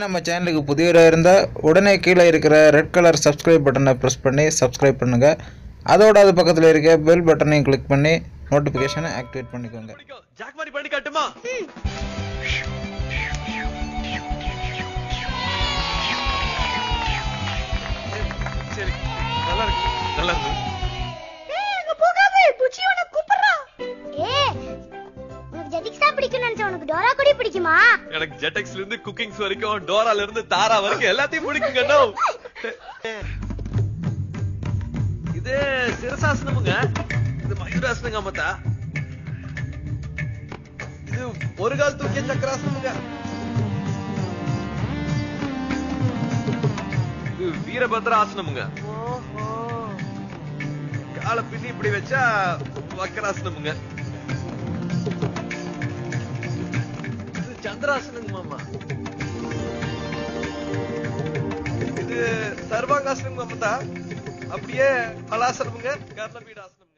நம்ம சேனலுக்கு புதியவரா இருந்தா உடனே கீழே இருக்கிற ரெட் கலர் சப்ஸ்கிரைப் பட்டனை பிரஸ் பண்ணி சப்ஸ்கிரைப் பண்ணுங்க. அதோட அது பக்கத்துல இருக்க பெல் பட்டனையும் கிளிக் பண்ணி நோட்டிபிகேஷனை ஆக்டிவேட் பண்ணிக்கோங்க. ஜாக் மாதிரி பண்ணி காட்டுமா? சரி நல்லா இருக்கு நல்லா இருக்கு. ஏய் அங்க போகாதே புச்சி உன்னை கூப்பிடுறா. ஏய் உனக்கு ஜெட்டிக்ஸ் தான் பிடிக்கும்னு நினைச்ச, உனக்கு டோரா கூட பிடிக்குமா? எனக்கு ஜெட்டிக்ஸ்ல இருந்து குக்கிங்ஸ் வரைக்கும் டோரால இருந்து தாரா வரைக்கும் எல்லாத்தையும் பிடிக்குங்க. நோ இது சிரசாசனமுங்க, இது மயூராசனங்க மத்தா. இது ஒரு கால் தூக்கிய சக்கராசனமுங்க. இது வீரபத்ராசனமுங்க. காலை பின்னி இப்படி வச்சா வக்கராசனமுங்க. இது சந்திராசனங்க மாமா. இது சர்வாங்காசனங்க மாமா. அப்படியே பலாசனமுங்க, கர்ணபீடாசனம்.